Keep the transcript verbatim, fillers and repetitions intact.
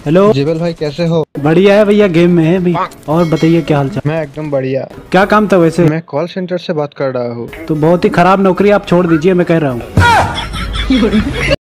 Hello jewel भाई कैसे हो? बढ़िया है भैया, गेम में है भी। और बताइए क्या हाल चाल। मैं एकदम बढ़िया। क्या काम था वैसे? मैं कॉल सेंटर से बात कर रहा हूँ। तो बहुत ही खराब नौकरी, आप छोड़ दीजिए मैं कह रहा हूँ।